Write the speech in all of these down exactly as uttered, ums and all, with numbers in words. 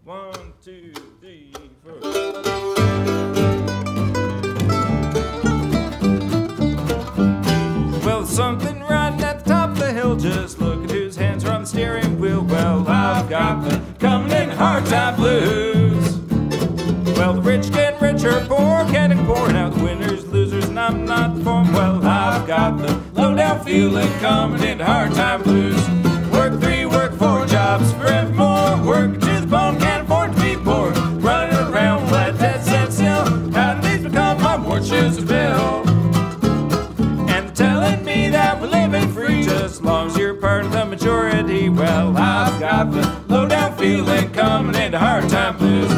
One, two, three, four. Well, something riding at the top of the hill. Just look at whose hands are on the steering wheel. Well, I've got the coming in hard time blues. Well, the rich get richer, poor getting poor. Now the winners, losers, and I'm not for 'em. Well, I've got the low-down feeling coming into hard time blues. Work three, work four jobs forevermore. Work to the bone, can't afford to be poor. Running around with that dead set still. How did these become my more shoes to fill? And they're telling me that we're living free just as long as you're part of the majority. Well, I've got the low-down feeling coming into hard time blues.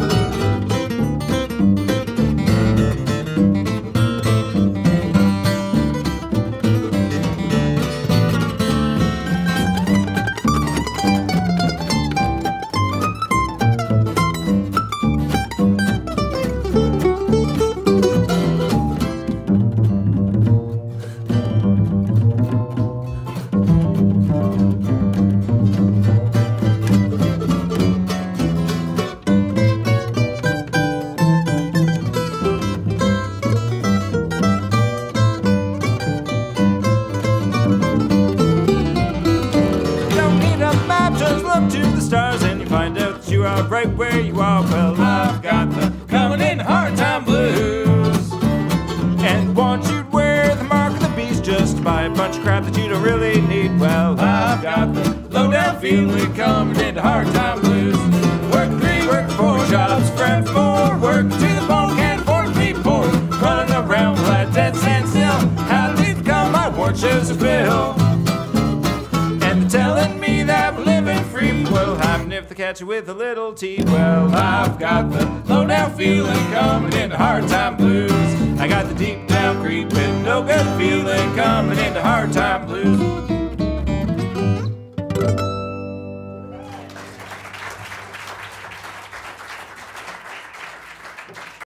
Up to the stars and you find out that you are right where you are. Well, I've got the coming in hard time blues, and want you to wear the mark of the beast just to buy a bunch of crap that you don't really need. Well, I've got the low-down feeling coming into hard time blues. Work three, work four jobs, friend four, work to the bone, can't afford to be poor. Running around like that standstill. How did these become my worn shoes to fill? And they're telling me that we're living free. What'll happen if they catch you with a little tea? Well, I've got the low-down feeling coming into hard time blues. I got the deep-down creeping, no good feeling coming into hard time blues.